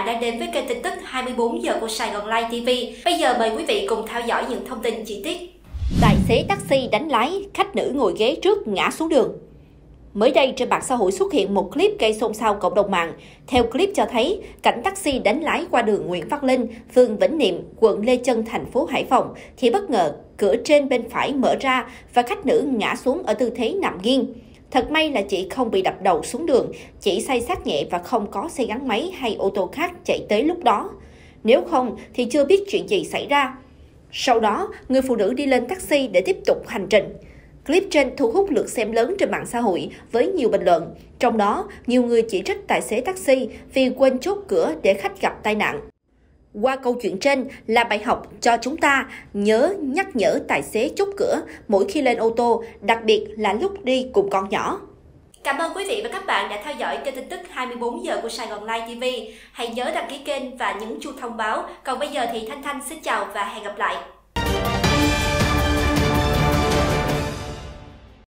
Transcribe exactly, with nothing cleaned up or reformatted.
bạn đã đến với kênh tin tức hai mươi bốn giờ của Sài Gòn Live ti vi. Bây giờ mời quý vị cùng theo dõi những thông tin chi tiết. Tài xế taxi đánh lái, khách nữ ngồi ghế trước ngã xuống đường. Mới đây trên mạng xã hội xuất hiện một clip gây xôn xao cộng đồng mạng. Theo clip cho thấy, cảnh taxi đánh lái qua đường Nguyễn Văn Linh, phường Vĩnh Niệm, quận Lê Chân, thành phố Hải Phòng thì bất ngờ cửa trên bên phải mở ra và khách nữ ngã xuống ở tư thế nằm nghiêng. Thật may là chị không bị đập đầu xuống đường, chỉ say sát nhẹ và không có xe gắn máy hay ô tô khác chạy tới lúc đó. Nếu không thì chưa biết chuyện gì xảy ra. Sau đó, người phụ nữ đi lên taxi để tiếp tục hành trình. Clip trên thu hút lượt xem lớn trên mạng xã hội với nhiều bình luận. Trong đó, nhiều người chỉ trích tài xế taxi vì quên chốt cửa để khách gặp tai nạn. Qua câu chuyện trên là bài học cho chúng ta nhớ nhắc nhở tài xế chốt cửa mỗi khi lên ô tô, đặc biệt là lúc đi cùng con nhỏ. Cảm ơn quý vị và các bạn đã theo dõi kênh tin tức hai mươi bốn giờ của Sài Gòn Live ti vi. Hãy nhớ đăng ký kênh và nhấn chuông thông báo. Còn bây giờ thì Thanh Thanh xin chào và hẹn gặp lại.